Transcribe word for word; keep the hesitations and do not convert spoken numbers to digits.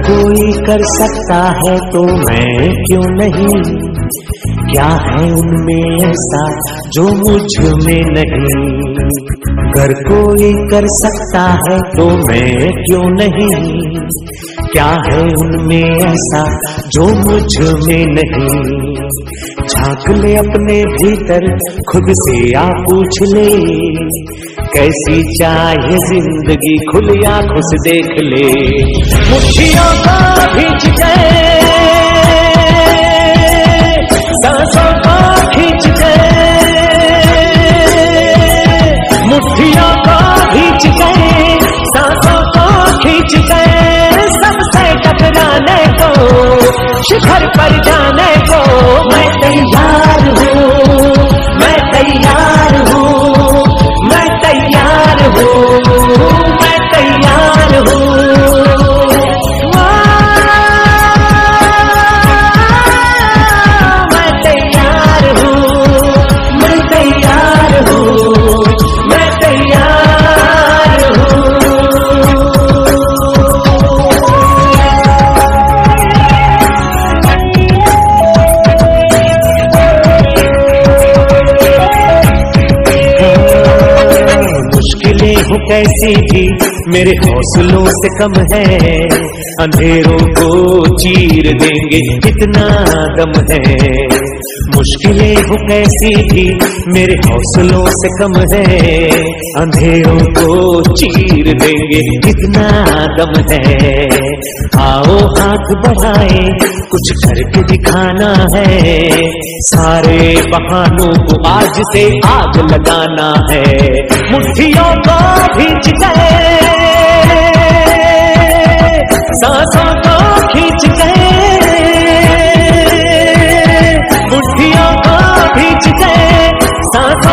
कोई कर सकता है तो मैं क्यों नहीं, क्या है उनमें ऐसा जो मुझ में नहीं। अगर कोई कर सकता है तो मैं क्यों नहीं, क्या है उनमें ऐसा जो मुझ में नहीं। झांक ले अपने भीतर खुद से आ पूछ ले, कैसी चाहे जिंदगी खुली आंखों से देख ले। मुट्ठियों को भींच गए, सांसों को खींच गए, मुट्ठियों को भींच गए, सांसों को खींच गए। सबसे टकराने को, शिखर पर जाने को मैं तैयार हूँ, मैं तैयार हूँ, मैं तैयार हूँ, मैं तैयार हूँ। मैं तैयार हूँ, मैं तैयार हूँ, मैं तैयार हूँ। मुश्किलें हो कैसी भी मेरे हौसलों से कम है, अंधेरों को चीर देंगे इतना दम है। मुश्किलें हो कैसी भी मेरे हौसलों से कम है, अंधेरों को चीर देंगे इतना दम है। आओ हाथ बढ़ाए, कुछ करके दिखाना है, सारे बहानों को आज से आग लगाना है। मुट्ठियों को भींच गए, सांसों को खींच गए, मुट्ठियों को भींच गए, सांसों